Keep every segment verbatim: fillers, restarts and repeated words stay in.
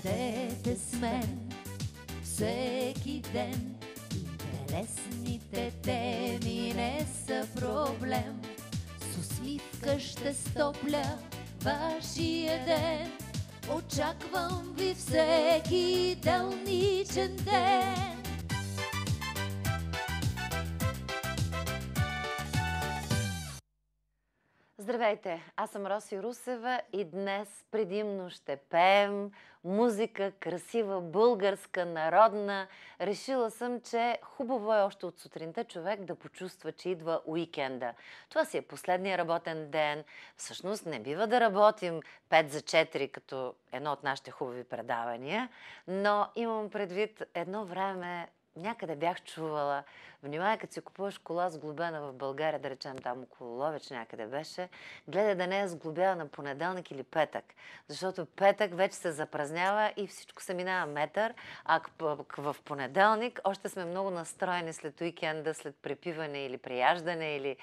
Бъдете с мен всеки ден. Интересните теми не са проблем. С усмивка ще стопля вашия ден. Очаквам ви всеки делничен ден. Здравейте, аз съм Роси Русева и днес предимно ще пеем музика, красива, българска, народна. Решила съм, че хубаво е още от сутринта човек да почувства, че идва уикенда. Това си е последния работен ден. Всъщност не бива да работим пет за четири, като едно от нашите хубави предавания, но имам предвид едно време. Някъде бях чувала, внимай, като си купуваш кола сглобена в България, да речем там около Ловеч някъде беше, гледай да не е сглобяна на понеделник или петък. Защото петък вече се запразнява и всичко се минава метър, а в понеделник още сме много настроени след уикенда, след препиване или прияждане или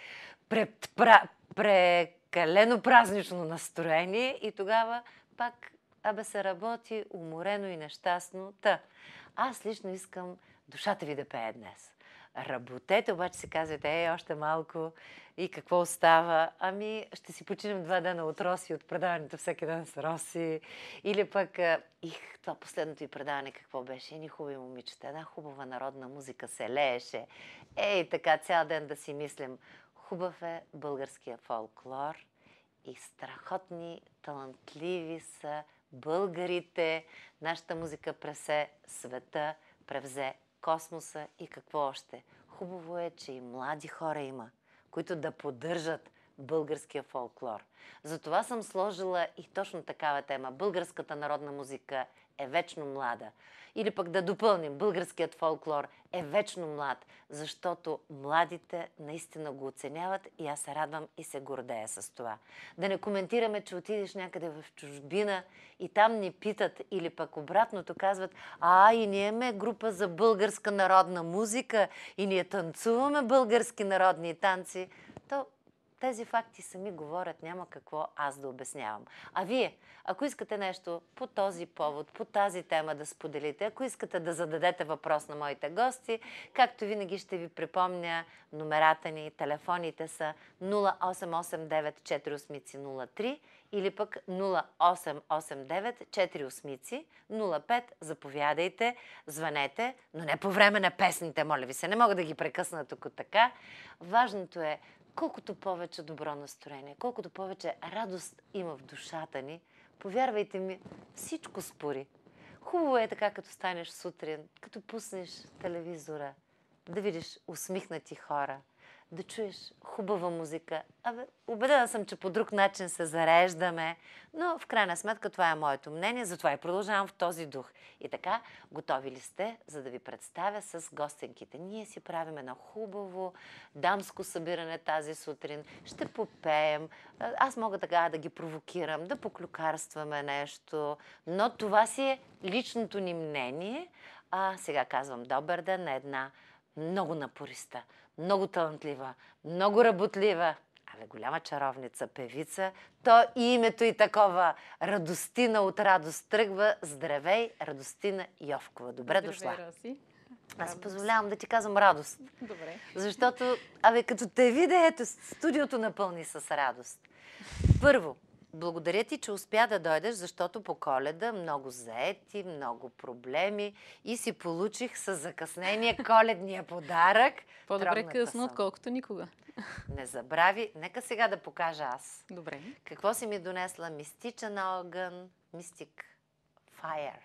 прекалено празнично настроение и тогава пак абе се работи уморено и нещастно. Та, аз лично искам душата ви да пее днес. Работете, обаче си казвате, ей, още малко и какво остава? Ами, ще си починем два дена от Роси, от предаването всеки ден с Роси. Или пък, их, това последното и предаване какво беше? Едни хубави момичета, една хубава народна музика се лееше. Ей, така цял ден да си мислим. Хубав е българския фолклор и страхотни, талантливи са българите. Нашата музика пресе света, превзе космоса и какво още. Хубаво е, че и млади хора има, които да поддържат българския фолклор. Затова съм сложила и точно такава тема. Българската народна музика е вечно млада. Или пък да допълним, българският фолклор е вечно млад, защото младите наистина го оценяват и аз се радвам и се гордея с това. Да не коментираме, че отидеш някъде в чужбина и там ни питат или пък обратното казват, а и ние ме група за българска народна музика и ние танцуваме български народни танци. То тези факти сами говорят, няма какво аз да обяснявам. А вие, ако искате нещо по този повод, по тази тема да споделите, ако искате да зададете въпрос на моите гости, както винаги ще ви припомня номерата ни, телефоните са нула осем осем девет четири осем нула три или пък нула осем осем девет четири осем нула пет. Заповядайте, звънете, но не по време на песните, моля ви се. Не мога да ги прекъсна тук така. Важното е колкото повече добро настроение, колкото повече радост има в душата ни, повярвайте ми, всичко спори. Хубаво е така, като станеш сутрин, като пуснеш телевизора, да видиш усмихнати хора, да чуеш хубава музика. Абе, убедена съм, че по друг начин се зареждаме, но в крайна сметка това е моето мнение, затова и продължавам в този дух. И така, готови ли сте, за да ви представя с гостенките? Ние си правим едно хубаво дамско събиране тази сутрин. Ще попеем. Аз мога така да ги провокирам, да поклюкарстваме нещо, но това си е личното ни мнение. А сега казвам добър ден на една много напориста, много талантлива, много работлива, абе голяма чаровница, певица. То и името и такова. Радостина от радост тръгва. Здравей, Радостина Йовкова. Добре дошла. Здравей, Роси. Аз си позволявам да ти казвам радост. Добре. Защото, абе, като те видя, ето, студиото напълни с радост. Първо, благодаря ти, че успя да дойдеш, защото по Коледа много заети, много проблеми и си получих с закъснение коледния подарък. По-добре късно, отколкото никога. Не забрави. Нека сега да покажа аз. Добре. Какво си ми донесла? Мистичен огън, Mystic Fire.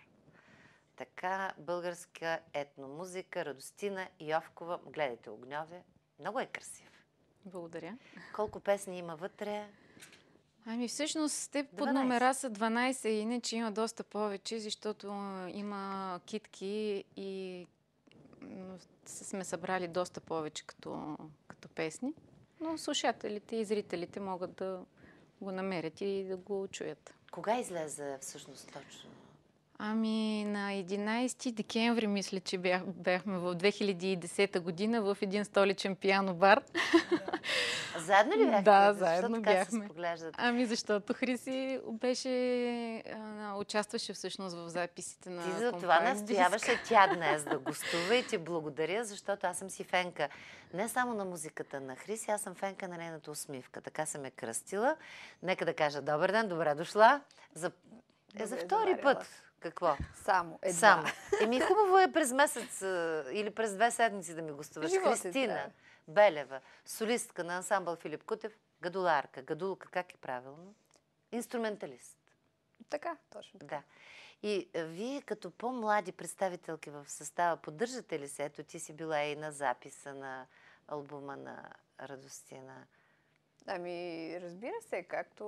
Така, българска етномузика, Радостина Йовкова. Гледайте, огньове. Много е красив. Благодаря. Колко песни има вътре? Ами всъщност те под номера са дванайсет, иначе има доста повече, защото има китки и сме събрали доста повече като, като песни. Но слушателите и зрителите могат да го намерят и да го чуят. Кога излезе всъщност точно? Ами на единайсети декември, мисля, че бях, бяхме в две хиляди и десета година в един столичен пиано бар. Да. Заедно ли бяхте? Да, Защо заедно така бяхме. се споглеждат? Ами защото Хриси беше, а, участваше всъщност в записите на Ти за Compact това Disc. настояваше тя днес да гостува и ти благодаря, защото аз съм си фенка. Не само на музиката на Хриси, аз съм фенка на нейната усмивка. Така се ме кръстила. Нека да кажа добър ден, добре дошла. За, е, за втори път. Какво? Само. Едва. Само. Еми хубаво е през месец а, или през две седмици да ми гостуваш. Животът Христина трябва. Белева, солистка на ансамбъл Филип Кутев, гадуларка. Гадулка, как е правилно? Инструменталист. Така, точно така. Да. И а, вие като по-млади представителки в състава, поддържате ли се? Ето ти си била и на записа на албума на Радостина. Ами, разбира се, както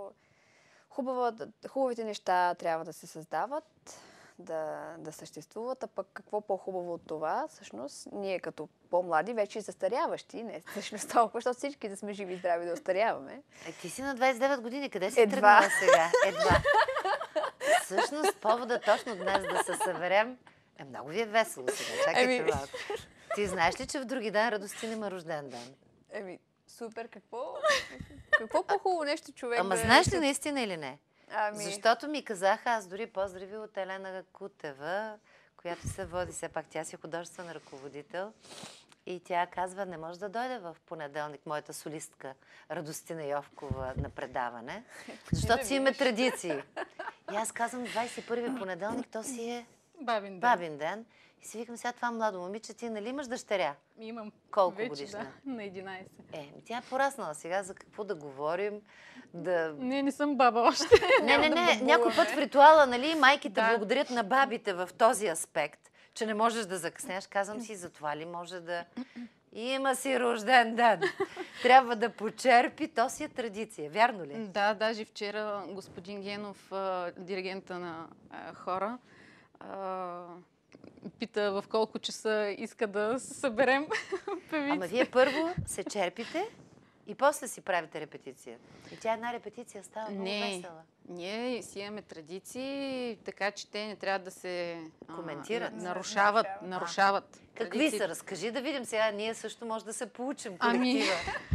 хубава, хубавите неща трябва да се създават, да, да съществуват, а пък какво по-хубаво от това, всъщност, ние като по-млади, вече и застаряващи, не всъщност толкова, защото всички да сме живи и здрави да остаряваме. Е, ти си на двадесет и девет години, къде си Едва. тръгнала сега? Едва. Всъщност, повода точно днес да се съберем е много ви е весело сега. Чакайте Еми. малко. Ти знаеш ли, че в други ден Радостин има рожден ден? Еми, супер, какво? Какво по-хубаво нещо човек Ама да... знаеш ли наистина или не? Ами, Защото ми казаха, аз дори поздрави от Елена Кутева, която се води, все пак тя си е художествен ръководител. И тя казва, не може да дойде в понеделник моята солистка Радостина Йовкова на предаване, защото си имаме традиции. И аз казвам, двадесет и първи понеделник, то си е Бабин ден. бабин ден. И си викам, сега това младо момиче, ти нали имаш дъщеря? Имам Колко вече, годишна? да, на единадесет. Е, тя е пораснала сега, за какво да говорим, да... Не, не съм баба още. Не, не, да не, бабуваме. някой път в ритуала, нали, майките Да. благодарят на бабите в този аспект, че не можеш да закъснеш. Казвам си, за това ли може да... Има си рожден ден. Трябва да почерпи, то си е традиция. Вярно ли? Да, даже вчера господин Генов, а, диригента на а, хора, а, пита в колко часа иска да се съберем певици. Ама вие първо се черпите и после си правите репетиция. И тя една репетиция става много Не, весела. ние си имаме традиции, така че те не трябва да се а, Коментират. на- нарушават. Нарушават. нарушават Какви традициите. са? Разкажи да видим сега. Ние също може да се получим Ами- колектива.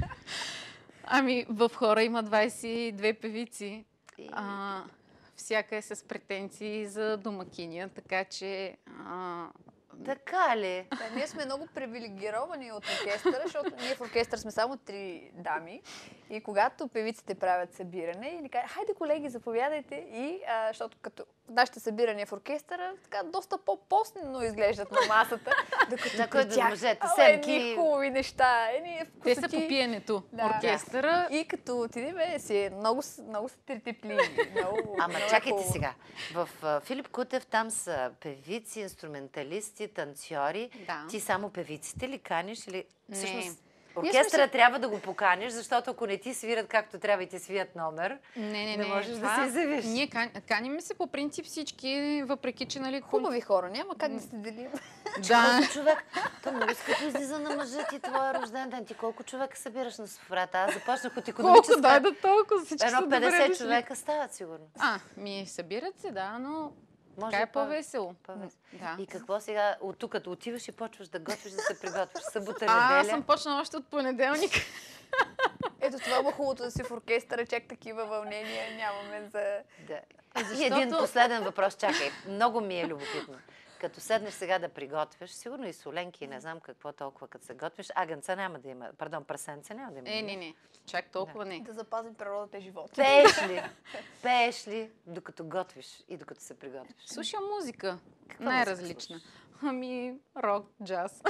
Ами, в хора има двадесет и две певици. И- А, всяка е с претенции за домакиня, така че... А, Така ли? да, ние сме много привилегировани от оркестъра, защото ние в оркестър сме само три дами. И когато певиците правят събиране, и ни кажат, хайде колеги, заповядайте. И, а, защото като нашите събирания в оркестъра, така доста по-постно изглеждат на масата. Докато На при който тях, мъжете, ала, семки. едни хубави неща, едни те са вкусоти. по пиенето. Да. Оркестъра. И като отидем, е, си е много, с- много са третепливи. Много, Ама много е чакайте хубаво. сега. В а, Филип Кутев там са певици, инструменталисти, танцори. Да. Ти само певиците ли каниш? Или... Не. Всъщност, Ние оркестъра сме трябва да го поканиш, защото ако не ти свират както трябва и ти свият номер, Не, не, не не. можеш да това- се изявиш. Ние кан... каним се по принцип всички, въпреки че, нали... Хубави хора, няма как да се делим. Да. колко човек... То много скъпо излиза на мъжа ти твоя рожден ден. Ти колко човека събираш на софрата? Аз започнах от Колко икономическа... дай да толкова всички са Едно добре петдесет дошли. човека стават сигурно. А, ми събират се, да, но Може така е по- по-весело. по-весело. Да. И какво сега? От тук като отиваш и почваш да готвиш, да се приготвиш. Събота, А, аз неделя. съм почнала още от понеделник. Ето това е хубавото да си в оркестъра, чак такива вълнения нямаме за... Да. защото- И един последен въпрос, чакай. Много ми е любопитно. Като седнеш сега да приготвяш, сигурно и соленки, не знам какво толкова, като се готвиш. Агънца няма да има, пардон, прасенца няма да има. Е, не, не. Чак толкова не. Да запазим природата и живота. Пееш ли? Пееш ли, докато готвиш и докато се приготвиш? Слушам музика. Каква Най-различна. музика Ами, рок, джаз.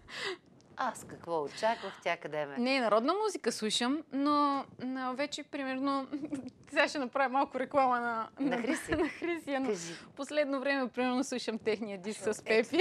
Аз какво очаквах, тя къде ме? Не, народна музика слушам, но, но вече примерно... Сега ще направя малко реклама на, На Хриси? на Христия, но Кажи. последно време примерно слушам техния диск с Е, Пепи.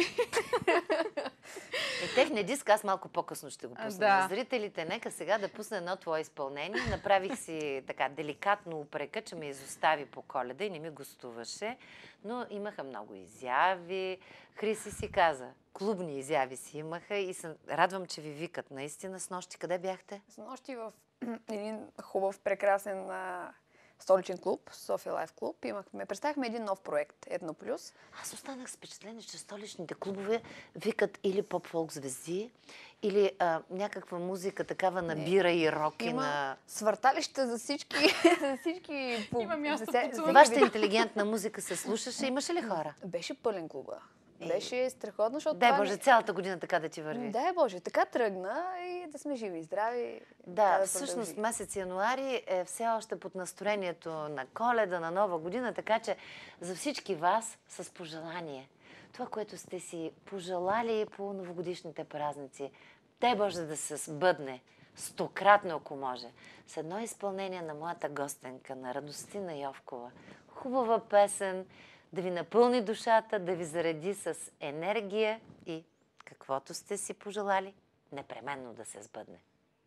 Е, техния диск аз малко по-късно ще го А, пусна. да. На зрителите, нека сега да пусна едно твое изпълнение. Направих си така деликатно упрека, че ме изостави по Коледа и не ми гостуваше. Но имаха много изяви. Хриси си каза, клубни изяви си имаха и се радвам, че ви викат. Наистина, с нощи къде бяхте? С нощи в един хубав, прекрасен а, столичен клуб, София Лайф клуб. Имахме, представихме един нов проект, Едно плюс. Аз останах с впечатление, че столичните клубове викат или поп-фолк звезди, или а, някаква музика такава на бира и рок и Има на... свърталища за всички... за всички по... Има място за се- под за слънце. Вашата интелигентна музика се слушаше. Имаше ли хора? Беше пълен клуба. Беше страхотно, защото Дай това Боже, не- цялата година така да ти върви. Дай Боже, така тръгна и да сме живи и здрави. Да, така всъщност продължи. месец януари е все още под настроението на Коледа, на Нова година, така че за всички вас с пожелание. Това, което сте си пожелали по новогодишните празници, дай Боже да се сбъдне стократно, ако може. С едно изпълнение на моята гостенка, на Радостина Йовкова. Хубава песен, да ви напълни душата, да ви зареди с енергия и каквото сте си пожелали, непременно да се сбъдне.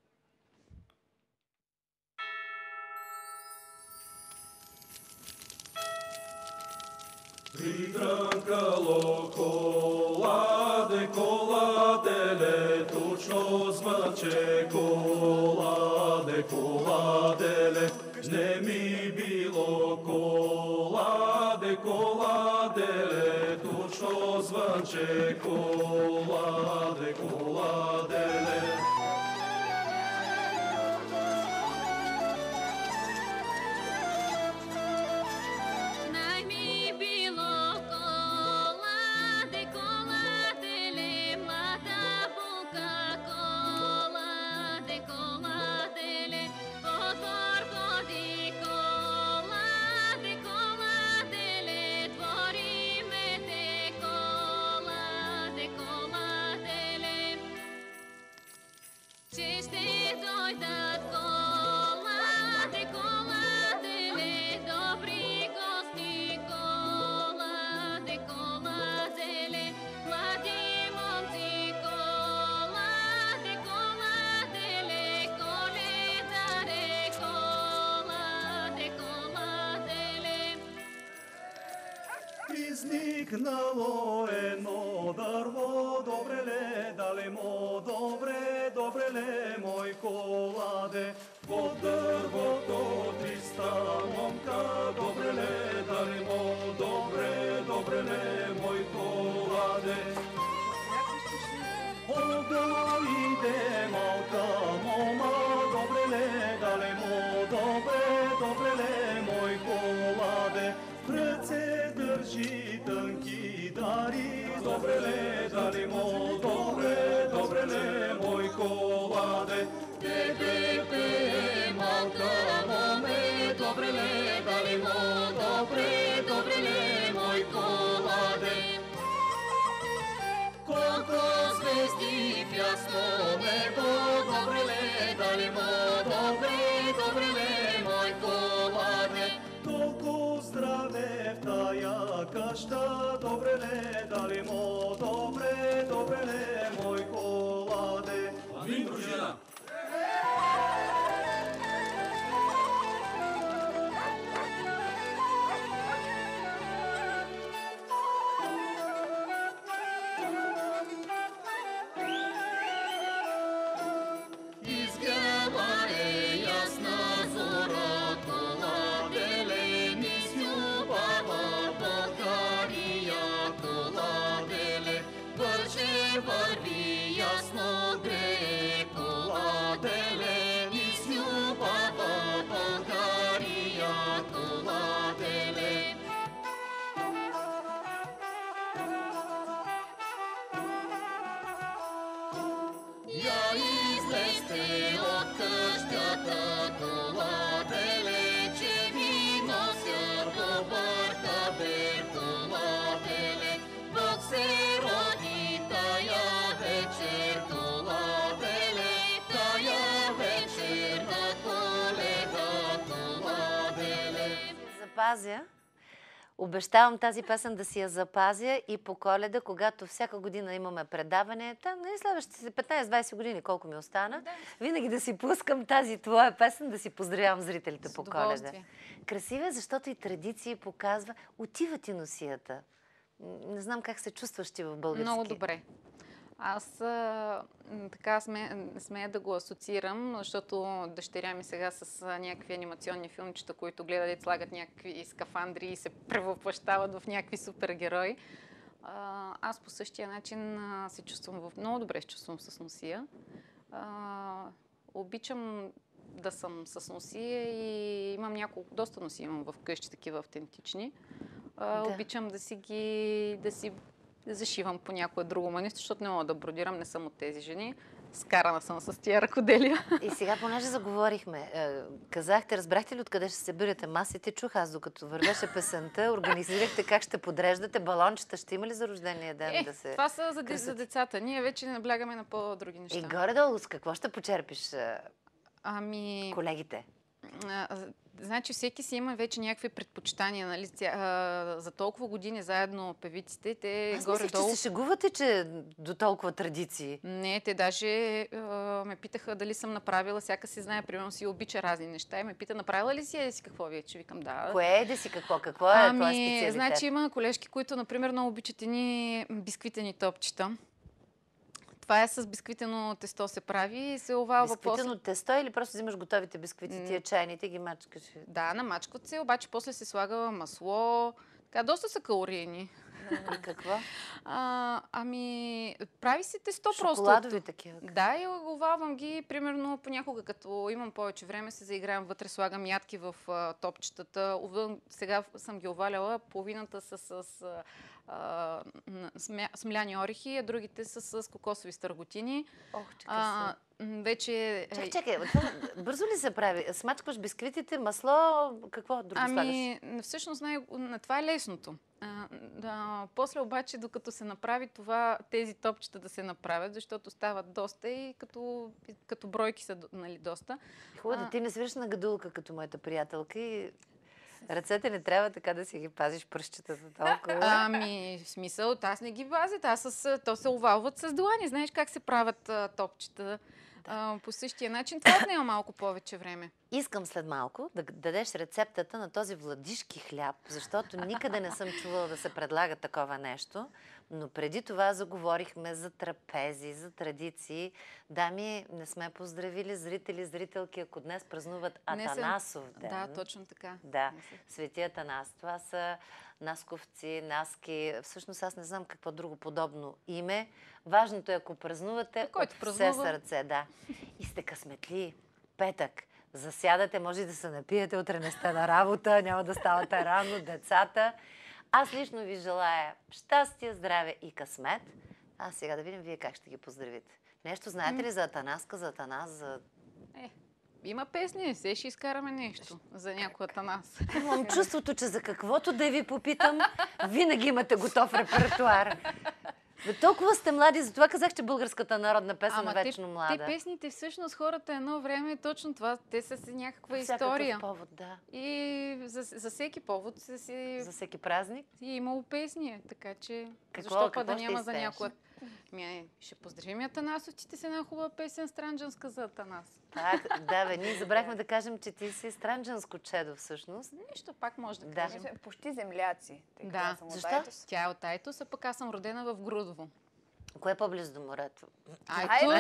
Притрънкало коладе, коладеле, точно звънче коладе, коладеле. Не ми било коладе, коладеле, точно звънче коладе, коладеле. Най-ми било коладе, коладеле, млада булка, коладе, коладеле, по двор ходи, коладе, коладеле, двори мете, коладе, коладеле, че ще дойдат коладе, коладеле, добри гости, коладе, коладеле, млади момци, коладе, коладеле, коледаре, коладе, коладеле. Изникнало едно дърво, добре ле, дале мо, добре, добре ле, мой коладе. Под дървото триста момка, добре ле, дале мо, добре, добре ле, мой коладе. Дойде малка мома, добре ле, дале мо, добре, добре ле, мой коладе. В ръце държи тънки дари, добре ле, дале мо, добре, добре ле, мой коладе. Тебе пее малка моме, добре ле, дале мо, добре, добре ле, мой коладе. Колко звезди в ясно небо, добре ле, дали мо, добре, добре ле, мой коладе. Толко здраве в тая къща, добре ле, дали мо, добре, добре ле, мой коладе. Амин, дружина! Изгрява е ясна зора, коладеле, ни сюбава България, коладеле, бърже върви ясно грее, коладеле, ни сюбава България, коладеле. Я излезте от къщата, коладеле, че ви нося добър хабер, коладеле. Бог се роди тая вечер, коладеле, тая вечер на Коледа, коладеле. Запазя. Обещавам тази песен да си я запазя и по Коледа, когато всяка година имаме предаване, там не следващите петнайсет-двайсет години, колко ми остана, да. Винаги да си пускам тази твоя песен, да си поздравявам зрителите С по Коледа. удоволствие. Красива е, защото и традиции показва, отива ти носията. Не знам как се чувстваш ти в български. Много добре. Аз а, м, така сме, смея да го асоциирам, защото дъщеря ми сега с а, някакви анимационни филмчета, които гледат, слагат някакви скафандри и се превъплъщават в някакви супергерои. А, аз по същия начин а, се чувствам в... Много добре се чувствам с носия. А, обичам да съм с носия и имам няколко, доста носи имам в къщи, такива автентични. А, Да. Обичам да си ги, да си зашивам по някое друго манисто, защото не мога да бродирам, не съм от тези жени. Скарана съм с тия ръкоделия. И сега, понеже заговорихме, е, казахте, разбрахте ли откъде ще се събирате масите? Чух аз, докато вървеше песента, организирахте как ще подреждате балончета. Ще има ли за рождения ден Е, да се... това са за, де- кръстят? за децата. Ние вече наблягаме на по-други неща. И горе-долу с какво ще почерпиш е, Ами... колегите? А, значи всеки си има вече някакви предпочитания, нали? Ця- а, за толкова години заедно певиците, те Аз мислех, че горе-долу... се шегувате, че до толкова традиции. Не, те даже а, ме питаха дали съм направила, всяка си знае, примерно си обича разни неща и ме пита, направила ли си еди си какво вече? Викам, да. Кое е да си какво? Какво е твой Ами, специалитет? значи има колежки, които, например, много обичат едни бисквитени топчета. Това е с бисквитено тесто се прави и се овалва после. Бисквитено тесто или просто взимаш готовите бисквити, тия чайните, ги мачкаш? Да, намачкват се, обаче после се слага масло. Така, доста са калорийни. И какво? А, ами, прави се тесто просто. Шоколадови такива. Да, и овалвам ги, примерно понякога, като имам повече време, се заигравам вътре, слагам ядки в а, топчетата. Овън, сега съм ги оваляла, половината са с а, н- смя, смляни орехи, а другите са с кокосови стърготини. Ох, чакай А, м, вече... Чакай, чакай, това бързо ли се прави? Смачкваш бисквитите, масло, какво друго слагаш? Ами, всъщност най- на това е лесното. А, да, после обаче, докато се направи това, тези топчета да се направят, защото стават доста и като, и като бройки са, нали, доста. Хубаво, да а- ти не свириш на гадулка, като моята приятелка и ръцете не трябва така да си ги пазиш пръщчетата толкова. Ами, в смисъл, аз не ги пазя, аз с, то се овалват с длани. Знаеш как се правят а, топчета? А, по същия начин. Това отнема малко повече време. Искам след малко да дадеш рецептата на този владишки хляб, защото никъде не съм чувала да се предлага такова нещо. Но преди това заговорихме за трапези, за традиции. Дами, не сме поздравили зрители, зрителки, ако днес празнуват Не съм- Атанасов ден. Да, точно така. Да, Не се- Свети Атанас. Това са насковци, наски. Всъщност аз не знам какво друго подобно име. Важното е, ако празнувате, Който от празнува. все сърце, да. И сте късметли. Петък. Засядате, може да се напиете, утре не сте на работа, няма да ставате рано, децата. Аз лично ви желая щастие, здраве и късмет. А сега да видим вие как ще ги поздравите. Нещо знаете ли за Атанаска, за Атанас, за... Е, има песни, все ще изкараме нещо за някой Атанас. Имам чувството, че за каквото да ви попитам, винаги имате готов репертуар. Бе, толкова сте млади, затова казах, че българската народна песен е вечно те, млада. те песните, всъщност хората едно време точно това, те са си някаква Всякакъв история. повод, да. И за, за всеки повод се си, За всеки празник. си е имало песни, така че Какво- защо какво па да ще няма за изпееш? някоя... Ми, е, ще поздравим Атанасовците с една хубава песен странджанска за Атанас. Так, да, бе, ние забрахме да кажем, че ти си странджанско чедо всъщност. Нищо, пак може да Да. кажем. Ние сме почти земляци. Тъй като Да. аз съм от Защо? Айтос. Тя е от Айтос, а пък аз съм родена в Грудово. Кое е по-близо до морето? Айтос!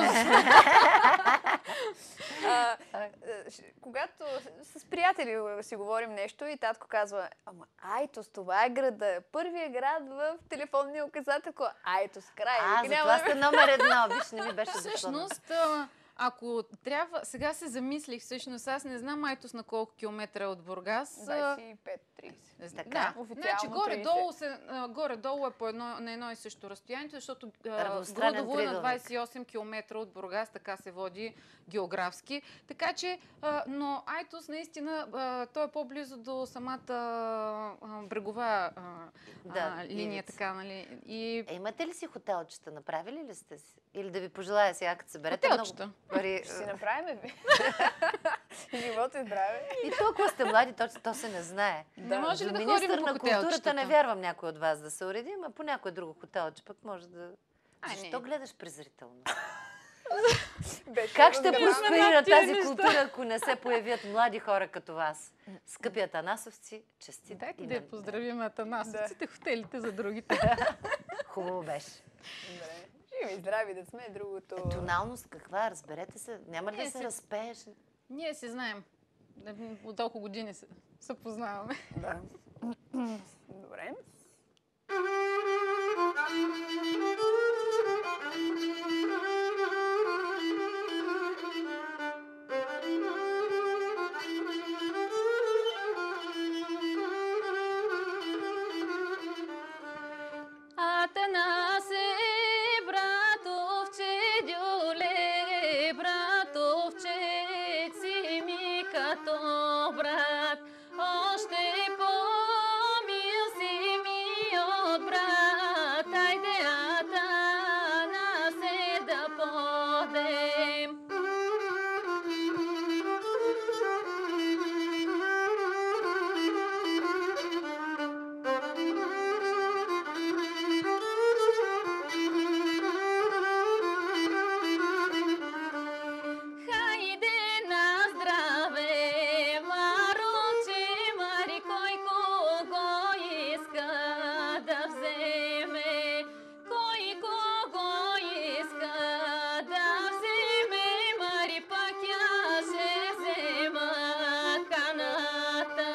А, а, ш- когато с с приятели си говорим нещо и татко казва, ама Айтос, това е града. Първият град в телефонния указател. Айтос, край. А, Вика, затова няма да- сте номер едно. Виж, не ми беше дошло. Всъщност, а, ако трябва, сега се замислих, всъщност, аз не знам Айтос на колко километра е от Бургас. а, двадесет и пет тридесет. Така. Да, Официално значи горе-долу, се, а, горе-долу е по едно, на едно и също разстояние, защото а, Равностранен Грудово е на триъгълник. двадесет и осем километра от Бургас, така се води географски. Така че, а, но Айтос наистина, а, той е по-близо до самата а, брегова а, Да, а, линия, ивица. така, нали? И Е, имате ли си хотелчета? Направили ли сте си? Или да ви пожелая сега, като съберете Хотелчета. много пари. Ще си направим ви. Живото и здраве. И толкова сте млади, то, то се не знае. не може ли За да министър ходим по на културата хотелчетата? не вярвам някой от вас да се уреди, а по някое друго хотелче пък може да... Ай, Защо не. гледаш презрително? Беше Как ще разграм. просперира тия тази неща. култура, ако не се появят млади хора като вас? Скъпи Атанасовци, честит Дайте да имен. я поздравим Атанасовците, хотелите за другите. Хубаво беше. Добре. Еми, здрави да сме, другото... Тоналност каква? Разберете се. Няма ли Ние да се си- разпееш? Ние си знаем. От толкова години се, се познаваме. Да. Добре. Атанасе, братовче, дюле, братовче, си ми като брат. Още по-мил си ми от брат. Айде, Атанасе, да подем. Хайде на здраве, Мароче, Мари, кой кого иска да вземе? Кой кого иска да вземе? Мари, пак я ще взема каната.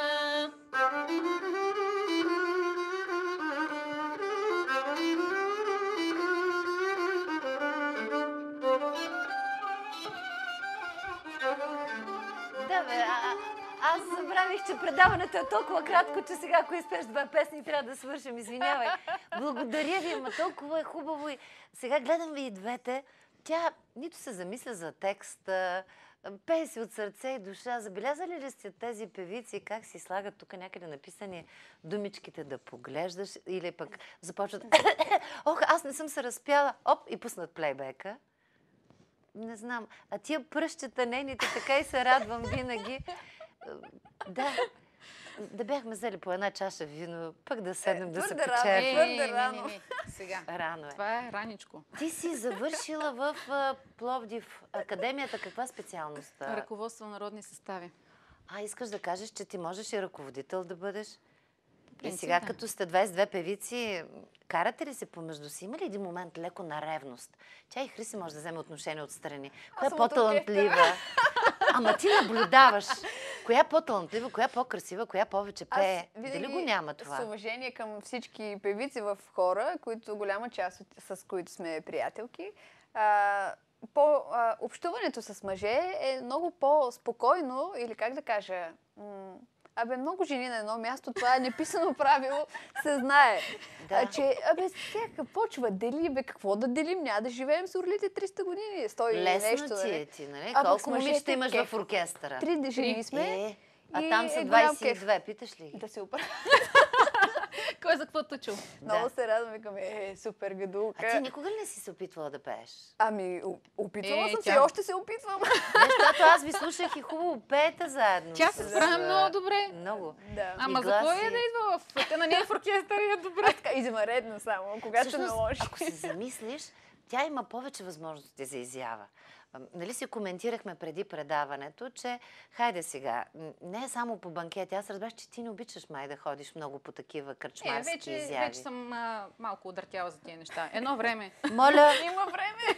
Да, бе, а, а, аз забравих, че предаването е толкова кратко, че сега, ако изпееш две песни, трябва да свършим. Извинявай. Благодаря ви, ама толкова е хубаво. И сега гледам ви и двете. Тя нито се замисля за текста, пее си от сърце и душа. Забелязали ли сте тези певици, как си слагат тук някъде написани думичките да поглеждаш или пък започват ох, аз не съм се разпяла, оп, и пуснат плейбека. Не знам. А тия пръщета нейните, така и се радвам винаги. Да. Да бяхме взели по една чаша вино, пък да седнем да се твърде рано, почерпим. твърде не, не, рано. не, не. Сега. Рано е. Това е раничко. Ти си завършила в а, Пловдив академията. Каква специалност? а? Ръководство на народни състави. А, искаш да кажеш, че ти можеш и ръководител да бъдеш? И принцип, сега, да. като сте двайсет и две певици, карате ли се помежду си? Има ли един момент леко на ревност? Тя и Хриси може да вземе отношение отстрани. Коя е съм от по-талантлива? Ама ти наблюдаваш. Коя е по-талантлива, коя е по-красива, коя повече пее? Дали го няма това? С уважение към всички певици в хора, които голяма част от, с които сме приятелки, а, по, а, общуването с мъже е много по-спокойно или как да кажа... М- Абе, много жени на едно място, това е неписано правило, се знае. Да. А, че, абе, всяка почва дели, бе, какво да делим? Няма да живеем с орлите триста години, сто и Лесно нещо. ти нали? е ти, нали? А пък с Колко мъжете момичета имаш кеф. в оркестъра? Три жени сме. Е, а и там са е голям двайсет и кеф. две, питаш ли ги? Да се оправя. Кой за какво чул? Много Да. се радвам, викам, е, супер гадулка. А ти никога ли не си се опитвала да пееш? Ами, о- опитвала Е, съм се тя- и още се опитвам. Защото аз ви слушах и хубаво пеете заедно. Тя с- се справя много добре. Много. Да. Ама И за кой гласи. е да идва в те на нея в оркестър и е добре? Аз така извънредно само, когато се Всъщност, наложи. ако се замислиш, тя има повече възможности за изява. А, Нали си коментирахме преди предаването, че хайде сега, м, не е само по банкети. Аз разбрах, че ти не обичаш май да ходиш много по такива Е, кръчмарски вече, изяви. вече съм а, малко удъртяла за тия неща. Едно време. Моля, Има време.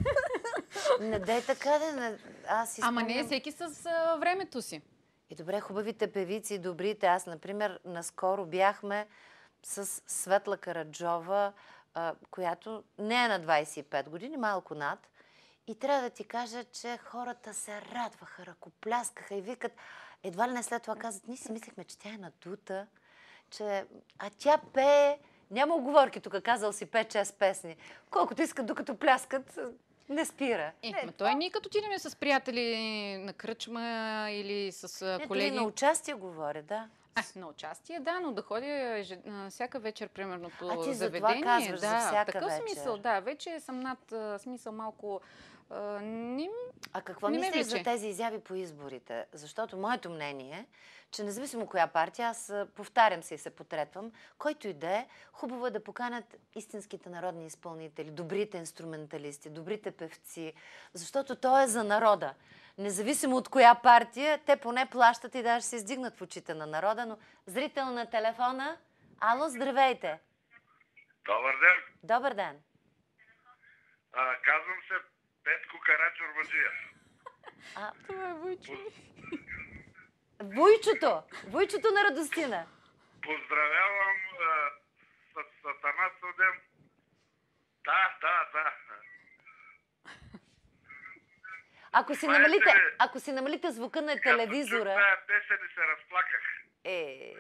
не дай така да... Не... Аз си Ама не е спомням- всеки с а, времето си. И добре, хубавите певици, добрите. Аз, например, наскоро бяхме с Светла Караджова, а, която не е на двайсет и пет години, малко над. И трябва да ти кажа, че хората се радваха, ръкопляскаха и викат. Едва ли не след това казват, ние си мислехме, че тя е надута, че... А тя пее... Няма оговорки тук, казал си пет-шест песни. Колкото искат, докато пляскат, не спира. Е, Не, ма той ние като отидем с приятели на кръчма или с а, Не, дори колеги. на участие говоря, да. А, на участие, да, но да ходя еже- а, всяка вечер, примерно, по А ти за това заведение. казваш, да, за всяка в такъв вечер. смисъл, да. Вече съм над а, смисъл малко... А, не, А какво Не ме мислиш за влече. тези изяви по изборите? Защото моето мнение е, че независимо коя партия, аз а, повтарям се и се потретвам, който и да е, хубаво е да поканят истинските народни изпълнители, добрите инструменталисти, добрите певци, защото то е за народа. Независимо от коя партия, те поне плащат и даже се издигнат в очите на народа, но зрител на телефона, ало, здравейте! Добър ден! Добър ден! А, казвам се Петко Карачорбаджиев. А, Това е Войчо. Войчото! Войчото на Радостина. Поздравявам а, с Сатана Судем. Да, да, да. Ако си, Знаете намалите, ли, ако си намалите звука на Като чух телевизора... тая песен и се разплаках. Е...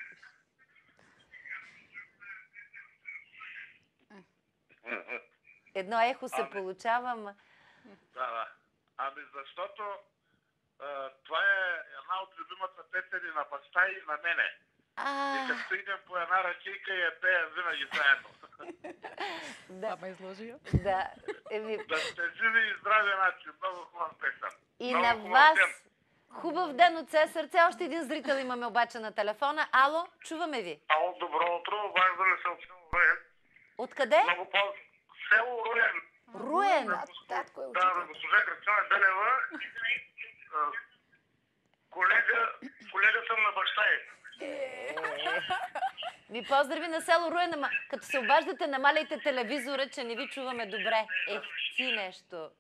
Едно ехо се Ами. получава, ама... Да, да. Ами защото а, това е една от любимата песени на баща и на мене. А, И като идем по една ръчейка и я пеем винаги заедно. да, Ама изложи я. да. Еми, Да сте живи и здрави, начин. Много хубав песен. и Много на хубав вас ден. хубав ден от все сърце. Още един зрител имаме обаче на телефона. Ало, чуваме ви. Ало, добро утро. Обаждаме се от село Руен. Откъде? Много по село Руен. Руен. Да, татко е Да, учител. на госпожа Грачана Белева. А, Колега, колега съм на баща й. Ми поздрави на село Руен, ама като се обаждате, намаляйте телевизора, че не ви чуваме добре. Ех, ти нещо.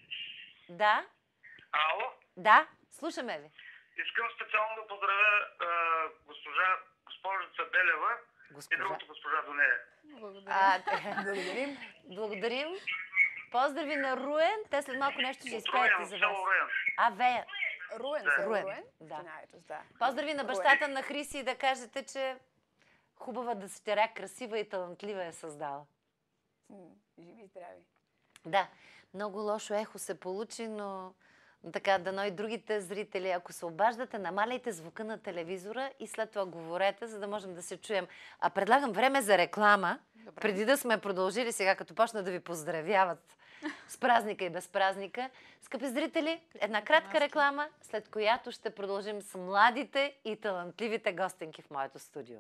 Да? Ало? Да? Слушаме ви. Искам специално да поздравя а, госпожа, госпожица Белева и Госпожа. другата госпожа до нея. Благодаря. А, благодарим. Благодарим. Поздрави на Руен. Те след малко нещо ще От изпеят Руен, и от за село вас. Руен. А, Вея. Руен, Да. село Руен, Руен. да. Знаете, да. Поздрави на Руен. бащата на Хриси и да кажете, че хубава дъщеря, красива и талантлива е създала. М, Живи и здрави. Да, много лошо ехо се получи, но така, дано и другите зрители, ако се обаждате, намаляйте звука на телевизора и след това говорете, за да можем да се чуем. А предлагам време за реклама, Добре. преди да сме продължили сега, като почна да ви поздравяват с празника и без празника. Скъпи зрители, една кратка реклама, след която ще продължим с младите и талантливите гостенки в моето студио.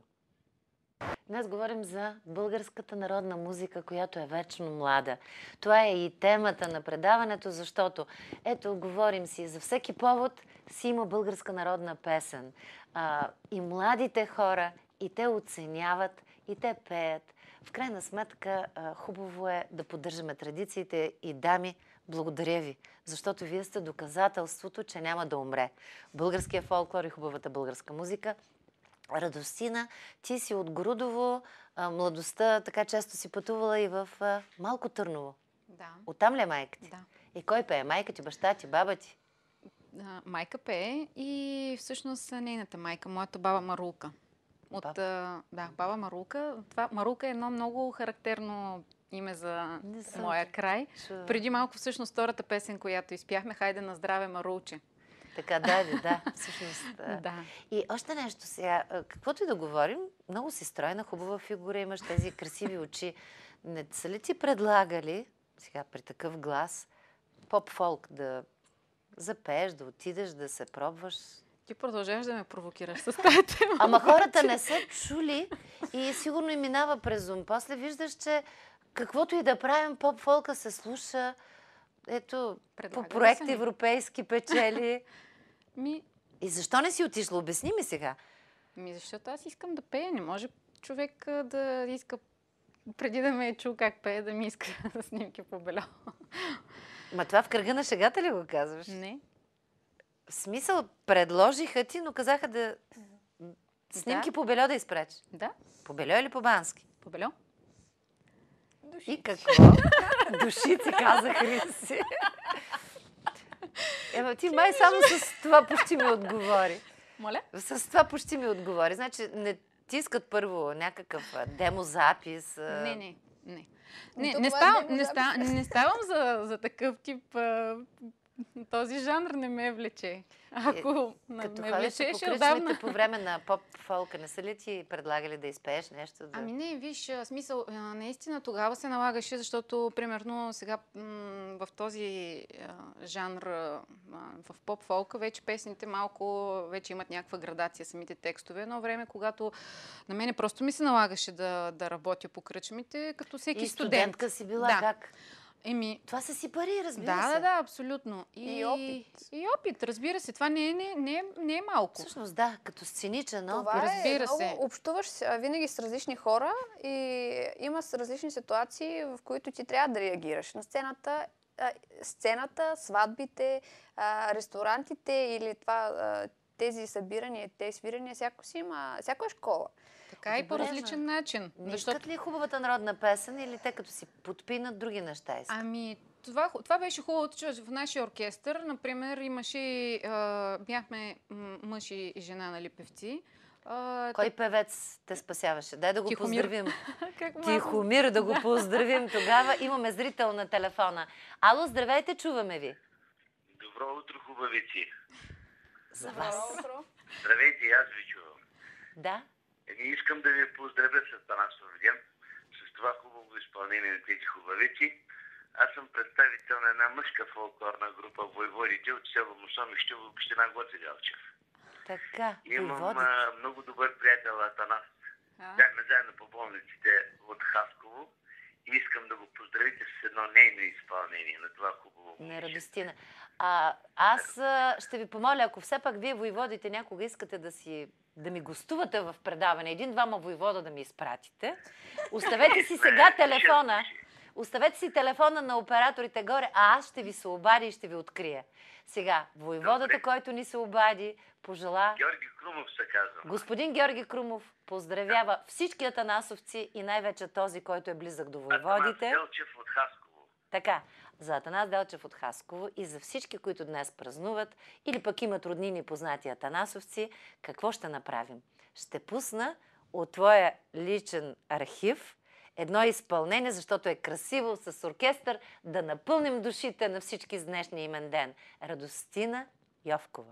Днес говорим за българската народна музика, която е вечно млада. Това е и темата на предаването, защото ето, говорим си, за всеки повод си има българска народна песен. А, и младите хора, и те оценяват, и те пеят. В крайна сметка, а, хубаво е да поддържаме традициите и дами, благодаря ви, защото вие сте доказателството, че няма да умре. Българския фолклор и хубавата българска музика. Радостина, ти си от Грудово, а, младостта, така често си пътувала и в а, Малко Търново. Да. Оттам ли е майка ти? Да. И кой пее? Майка ти, баща ти, баба ти? А, майка пее и всъщност нейната майка, моята баба Марулка. От, Баба. а, да, баба Марулка. Това, Марулка е едно много характерно име за Не съм моя чу- край. чула. Преди малко всъщност втората песен, която изпяхме, Хайде на здраве, Марулче. Така, да, да, да, всъщност. А. Да. И още нещо сега, а, каквото и да говорим, много си стройна, хубава фигура, имаш тези красиви очи. Не са ли ти предлагали, сега при такъв глас, поп-фолк да запееш, да отидеш, да се пробваш? Ти продължаваш да ме провокираш с тази тема. Ама хората не са чули и сигурно и минава през ум. После виждаш, че каквото и да правим, поп-фолка се слуша. Ето, Предлага по ли проекти се? европейски печели. Ми, И защо не си отишла? Обясни ми сега. ми, защото аз искам да пея. Не може човек а, да иска, преди да ме е чул как пее, да ми иска снимки по бельо. Ма това в кръга на шегата ли го казваш? Не. В смисъл, предложиха ти, но казаха да... Снимки Да. по бельо да изпречеш. Да, По бельо или по бански? по бельо. И какво? Душици, каза Хриси. Ема ти май само с това почти ми отговори. Моля? С това почти ми отговори. Значи не ти искат първо някакъв а, демозапис. а, Не, не, не. Но Не, то не, това ставам, е не, запис. ста, не ставам за, за такъв тип... А, този жанр не ме влече. Ако ме Като ме ходиш по влечеше кръчмите отдавна... по време на поп-фолка, не са ли ти предлагали да изпееш нещо? Да... Ами не, виж, а, смисъл, а, наистина тогава се налагаше, защото, примерно, сега м- в този а, жанр, а, в поп-фолка, вече песните малко вече имат някаква градация, самите текстове. Едно време, когато на мене просто ми се налагаше да, да работя по кръчмите, като всеки И студент. студентка си била Да. как? Еми, Това са си пари, разбира да, се. да, да, абсолютно. И опит. И опит, разбира се. Това не е, не, не, е, не е малко. Всъщност, да, като сценичен опит. Това разбира е много, се. общуваш а, винаги с различни хора и има с различни ситуации, в които ти трябва да реагираш. На сцената, а, сцената, сватбите, а, ресторантите или това, а, тези събирания, тези свирания, всяко си има, всяко е школа. Така и по Добре, различен начин. Не Защото... искат ли хубавата народна песен или те като си подпинат други неща искат? Ами, това, това беше хубавото, че в нашия оркестър, например, имаше, а, бяхме м- мъж и жена, нали, певци. А, Кой певец те спасяваше? Дай да го Тихомир. поздравим. как малко- Тихомир, да го поздравим тогава. Имаме зрител на телефона. Ало, здравейте, чуваме ви. Добро утро, хубавици. За вас. Здравейте, аз ви чувам. Да? Еми, искам да ви поздравя с Атанасов ден, с това хубаво изпълнение на тези хубавици. Аз съм представител на една мъжка фолклорна група Войводите от село Мусомище в община Гоце Делчев. Така, Имам Войводите. а, много добър приятел Атанас. А? Бяхме заедно по болниците от Хасково и искам да го поздравите с едно нейно изпълнение на това хубаво Не, момиче. Радостина. А, аз а, ще ви помоля, ако все пак вие, войводите, някога искате да си да ми гостувате в предаване, един-двама войвода да ми изпратите, оставете си сега телефона. Оставете си телефона на операторите горе, а аз ще ви се обадя и ще ви открия. Сега, войводата, Добре. който ни се обади, пожела... Георги Крумов се казва. Господин Георги Крумов поздравява всички атанасовци и най-вече този, който е близък до войводите. Атанас Делчев от Хасково. Така, за Атанас Делчев от Хасково и за всички, които днес празнуват или пък имат роднини познати атанасовци, какво ще направим? Ще пусна от твоя личен архив едно изпълнение, защото е красиво с оркестър, да напълним душите на всички с днешния имен ден. Радостина Йовкова.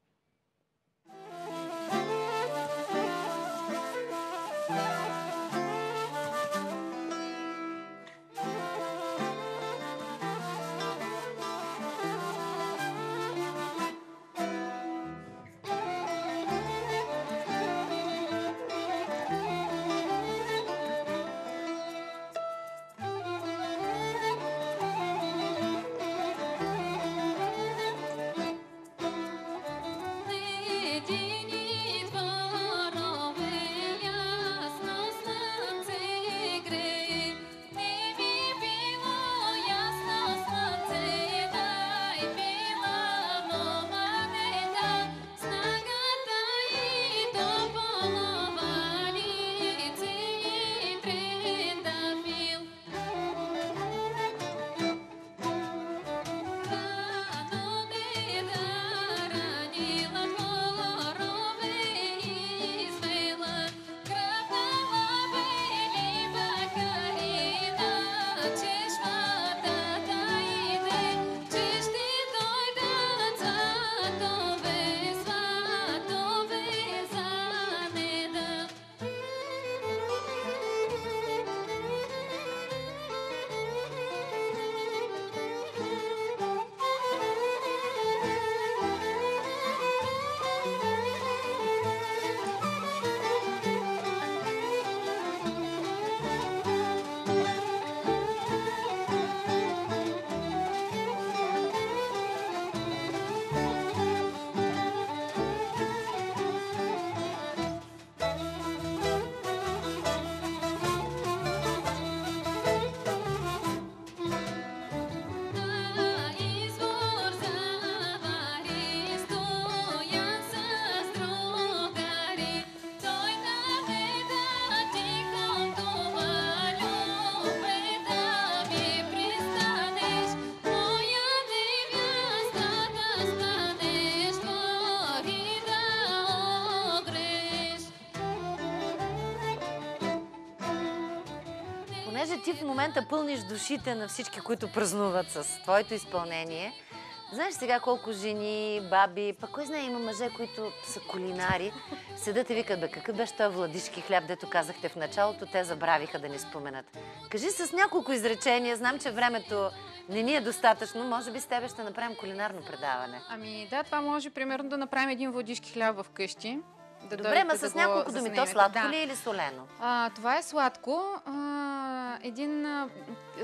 Понеже ти в момента пълниш душите на всички, които празнуват с твоето изпълнение, знаеш сега колко жени, баби, пък кой знае, има мъже, които са кулинари, седат и викат, бе, какъв беше този владишки хляб, дето казахте в началото, те забравиха да ни споменат. Кажи с няколко изречения, знам, че времето не ни е достатъчно, може би с тебе ще направим кулинарно предаване. Ами да, това може примерно да направим един владишки хляб в къщи. Да Добре, ма да с го няколко думи, то заснемете. сладко Да. ли е или солено? А, това е сладко. А, един а, с-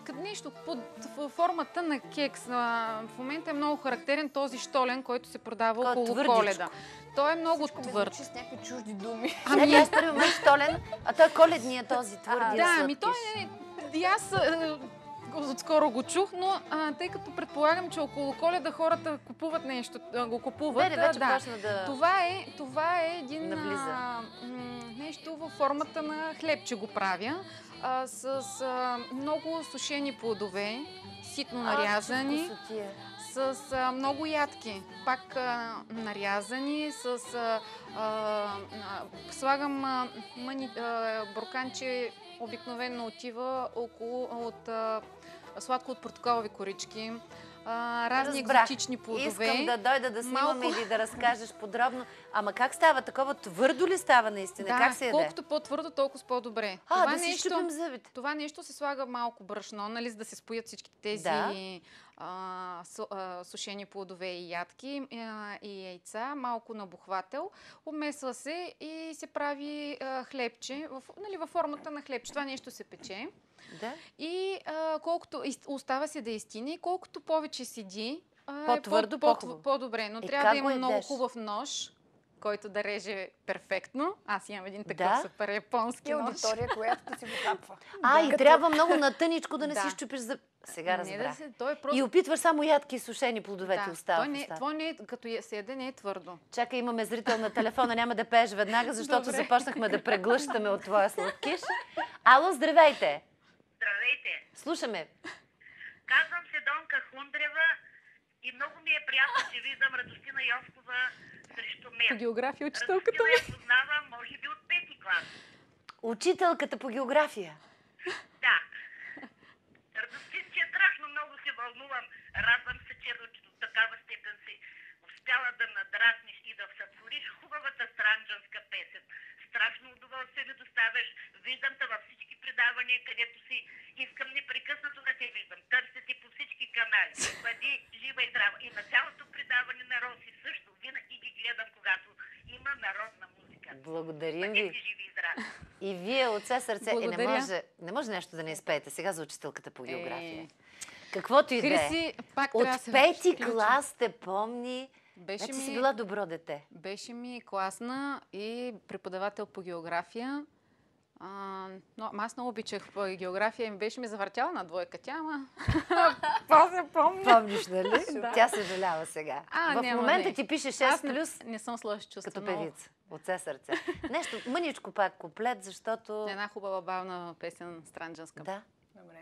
като нещо под формата на кекс. А, в момента е много характерен този щолен, който се продава Той е около твърдичко. Коледа. Той е много Всичко ми твърд. звучи с някакви чужди думи. Ами, аз първи момент штолен, а той е коледния този твърдия Да, сладкиш. ами той е... И аз е, отскоро го чух, но а, тъй като предполагам, че около Коледа хората купуват нещо, а, го купуват. Бере, вече да. почна да... Това е, това е един Навлиза. а, м, нещо във формата на хлебче го правя, а, с а, много сушени плодове, ситно нарязани, вкусотия. с а, много ядки, пак а, нарязани, с а, а, а, слагам а, мани, а, бурканче, обикновено отива около от а, сладко от портокалови корички, а, разни Разбрах. екзотични плодове. Искам да дойда да снимаме Малко- или да разкажеш подробно. Ама как става? Такова твърдо ли става наистина? Да, как се яде? колкото по-твърдо, толкова по-добре. А, това да си нещо, щупим зъбите. това нещо се слага малко брашно, нали, за да се споят всички тези Да. а, су, а, сушени плодове и ядки а, и яйца, малко набухвател. Обмесва се и се прави а, хлебче, в, нали, във формата на хлебче. Това нещо се пече. Да? И а, колкото из- остава се да изтине, и колкото повече седи, а, е По-твърдо, по- по-хубаво. по-добре. Но И трябва как да го има много ядеш? хубав нож, който да реже перфектно. Аз имам един такъв Да? супер японски И нож. аудитория, която да си го хапва. А, Да. и трябва много натъничко да не си Да. щупиш зъб. Сега Не да разбрах. се, той е просто... И опитваш само ядки и сушени плодове ти да, остава той в не, устата. това не е, като я- се яде, не е твърдо. Чакай, имаме зрител на телефона, няма да пееш веднага, защото Добре. започнахме да преглъщаме от твоя сладкиш. Ало, здравейте! Здравейте! Слушаме. Казвам се Донка Хундрева и много ми е приятно, че виждам Радостина Йовкова срещу По мен. география учителката Радостина ми. я познавам, може би от пети клас. Учителката по география. Да. Радостин, че страшно много се вълнувам. Радвам се, че до до такава степен си успяла да надрасниш и да сътвориш хубавата странджанска песен. Страшно удоволствие ми доставяш. Виждам те във всички предавания, където си. Искам непрекъснато да те виждам. Търся ти по всички канали. Бъди жива и здрава. И на цялото предаване на Роси също. Винаги ги гледам, когато има народна музика. Благодарим Бъдете ви. живи и здрави. И вие от все сърце. Е, не Благодаря. може, не може нещо да не изпеете сега за учителката по география. Е, Каквото и да е. Хриси, пак трябва да От се пети включим. клас те помни. Беше Значи си ми, била добро дете. беше ми класна и преподавател по география. А, но, аз много обичах по география и беше ми завъртяла на двойка тя, ама после помня. Помниш, нали? Да. Тя съжалява сега. А, В няма момента не. ти пише Аз шест не, плюс не съм с лош чувство. като много. певица. От все сърце. Нещо мъничко пак куплет, защото... Една хубава бавна песен, странджанска. Да. Добре.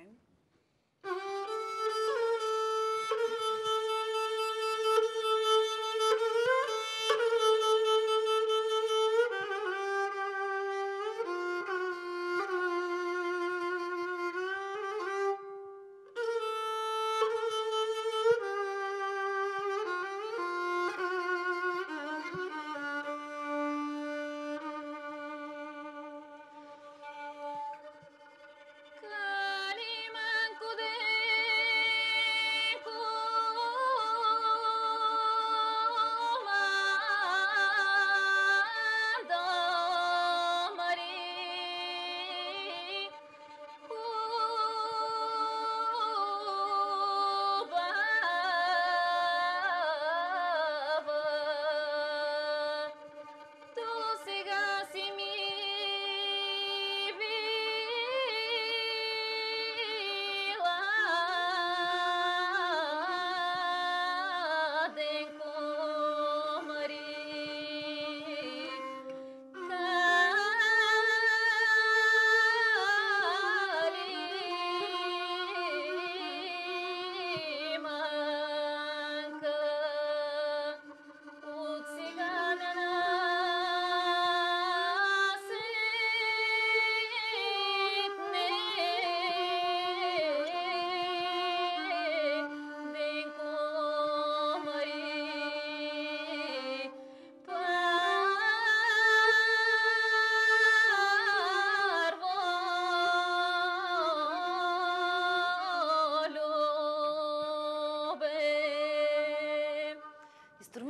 Калиманко де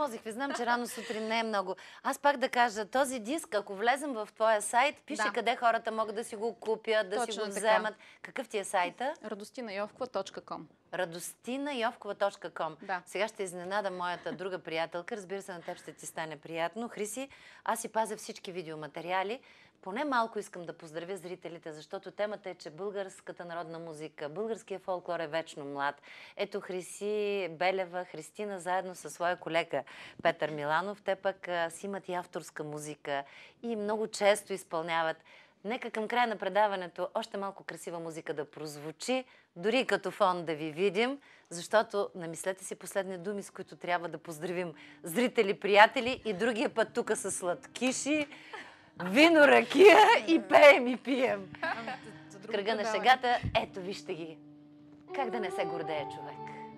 затормозих ви. Знам, че рано сутрин не е много. Аз пак да кажа, този диск, ако влезем в твоя сайт, пише Да. къде хората могат да си го купят, да Точно си го така. вземат. Какъв ти е сайта? радостинайовкова точка ком. радостинайовкова точка ком. Да. Сега ще изненада моята друга приятелка. Разбира се, на теб ще ти стане приятно. Хриси, аз си пазя всички видеоматериали. Поне малко искам да поздравя зрителите, защото темата е, че българската народна музика, българския фолклор е вечно млад. Ето Хриси Белева, Христина, заедно със своя колега Петър Миланов, те пък а, си имат и авторска музика и много често изпълняват. Нека към края на предаването още малко красива музика да прозвучи, дори като фон да ви видим, защото намислете си последни думи, с които трябва да поздравим зрители, приятели и другия път тук са сладкиши, вино, ракия и пеем и пием. В кръга на шегата, ето вижте ги. Как да не се гордее човек?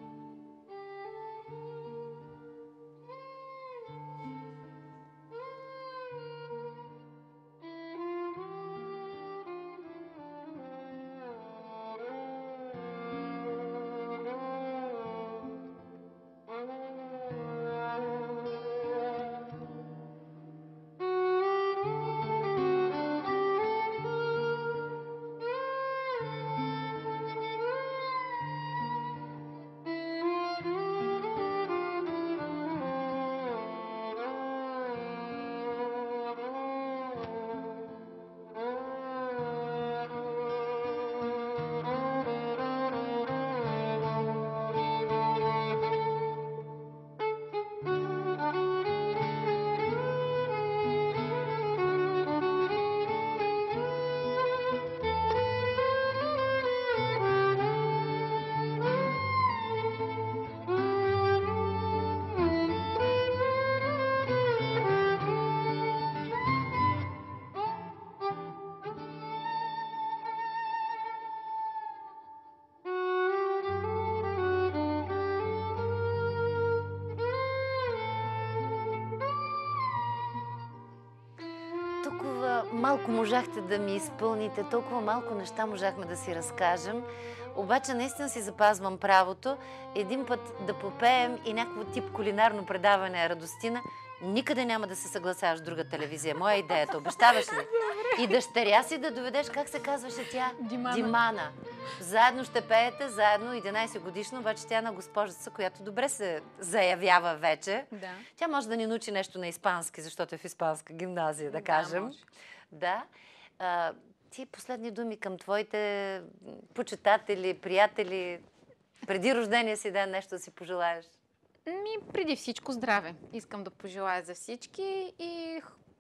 Малко можахте да ми изпълните, толкова малко неща можахме да си разкажем. Обаче наистина си запазвам правото един път да попеем и някакво тип кулинарно предаване Радостина. Никъде няма да се съгласяваш с друга телевизия. Моя идеята, обещаваш ли? И дъщеря си да доведеш, как се казваше тя? Димана. Димана. Заедно ще пеете, заедно единайсет годишно, обаче тя е на госпожица, която добре се заявява вече. Да. Тя може да ни научи нещо на испански, защото е в испанска гимназия, да, Да, кажем. може. Да. А, ти последни думи към твоите почитатели, приятели, преди рождения си ден нещо да си пожелаеш? Ми, преди всичко здраве. Искам да пожелая за всички и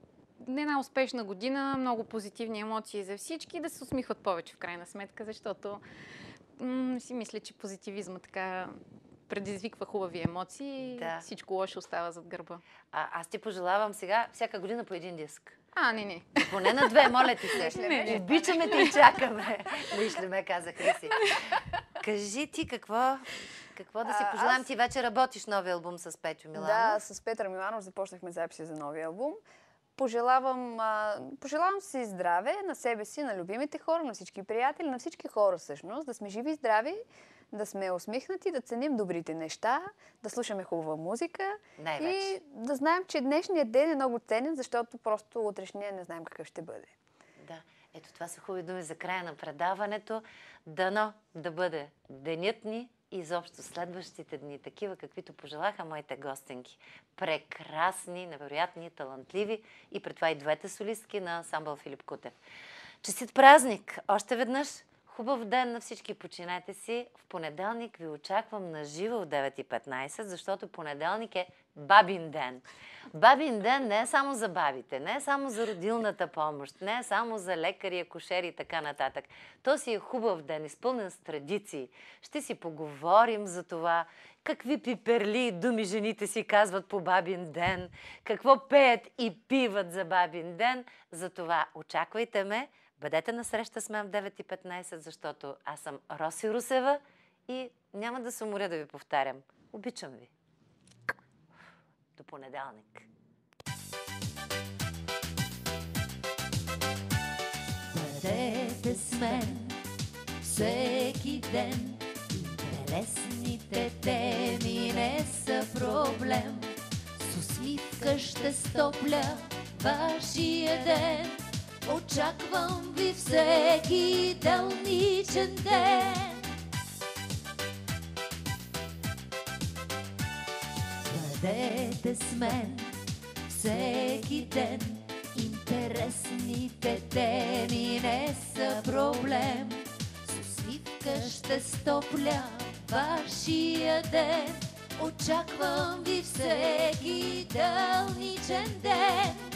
една успешна година, много позитивни емоции за всички, да се усмихват повече в крайна сметка, защото м- си мисля, че позитивизма така предизвиква хубави емоции и Да. всичко лошо остава зад гърба. А, аз ти пожелавам сега всяка година по един диск. А, не, не. Поне на две, моля ти се. Не, не. Обичаме те и чакаме. Виж ли ме, каза Хриси. Кажи ти какво, какво да си А, пожелаем. аз- Ти вече работиш нови албум с Петю Миланов. Да, с Петър Миланов започнахме записи за новия албум. Пожелавам, а, пожелавам си здраве на себе си, на любимите хора, на всички приятели, на всички хора всъщност, да сме живи и здрави, да сме усмихнати, да ценим добрите неща, да слушаме хубава музика Най-вече. и да знаем, че днешният ден е много ценен, защото просто утрешния не знаем какъв ще бъде. Да, ето това са хубави думи за края на предаването. Дано да бъде денят ни и изобщо следващите дни, такива каквито пожелаха моите гостенки. Прекрасни, невероятни, талантливи и пред това и двете солистки на ансамбъл Филип Кутев. Честит празник! Още веднъж хубав ден на всички, починете си. В понеделник ви очаквам на живо в девет и петнайсет, защото понеделник е бабин ден. Бабин ден не е само за бабите, не е само за родилната помощ, не е само за лекари, акушери и така нататък. То си е хубав ден, изпълнен с традиции. Ще си поговорим за това, какви пиперли и думи жените си казват по бабин ден, какво пеят и пиват за бабин ден. Затова очаквайте ме. Бъдете на среща с мен в девет и петнайсет, защото аз съм Роси Русева и няма да се уморя да ви повтарям. Обичам ви. До понеделник. Бъдете с мен всеки ден. Интересните теми не са проблем. усмивка ще стопля вашия ден. Очаквам ви всеки делничен ден. Бъдете с мен всеки ден. Интересните теми не са проблем. С усмивка ще стопля вашия ден. Очаквам ви всеки делничен ден.